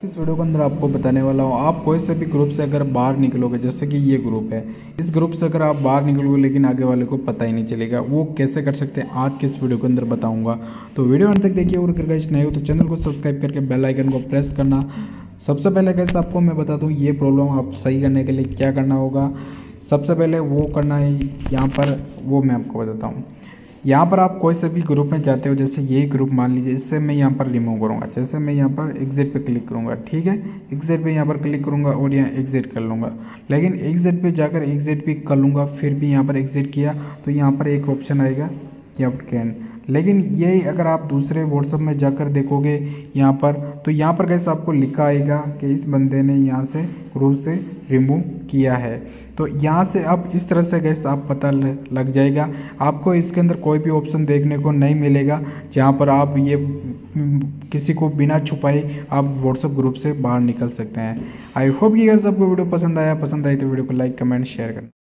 इस वीडियो के अंदर आपको बताने वाला हूँ, आप कोई से भी ग्रुप से अगर बाहर निकलोगे, जैसे कि ये ग्रुप है, इस ग्रुप से अगर आप बाहर निकलोगे लेकिन आगे वाले को पता ही नहीं चलेगा, वो कैसे कर सकते हैं आज के इस वीडियो के अंदर बताऊंगा। तो वीडियो अंत तक देखिए, और अगर गाइस नए हो तो चैनल को सब्सक्राइब करके बेल आइकन को प्रेस करना। सबसे पहले गाइस आपको मैं बता दूँ, ये प्रॉब्लम आप सही करने के लिए क्या करना होगा। सबसे पहले वो करना है यहाँ पर, वो मैं आपको बताता हूँ। यहाँ पर आप कोई से भी ग्रुप में जाते हो, जैसे ये ग्रुप मान लीजिए, इससे मैं यहाँ पर रिमूव करूँगा। जैसे मैं यहाँ पर एग्जिट पे क्लिक करूँगा, ठीक है, एग्जिट पे यहाँ पर क्लिक करूँगा और यहाँ एग्जिट कर लूँगा। लेकिन एग्जिट पे जाकर एग्जिट भी कर लूँगा, फिर भी यहाँ पर एग्जिट किया तो यहाँ पर एक ऑप्शन आएगा कि आप कैन। लेकिन ये अगर आप दूसरे व्हाट्सएप में जाकर देखोगे यहाँ पर, तो यहाँ पर कैसे आपको लिखा आएगा कि इस बंदे ने यहाँ से ग्रुप से रिमूव किया है। तो यहाँ से आप इस तरह से गैस आप पता लग जाएगा। आपको इसके अंदर कोई भी ऑप्शन देखने को नहीं मिलेगा जहाँ पर आप ये किसी को बिना छुपाए आप व्हाट्सएप ग्रुप से बाहर निकल सकते हैं। आई होप कि गैस आपको वीडियो पसंद आई तो वीडियो को लाइक कमेंट शेयर करें।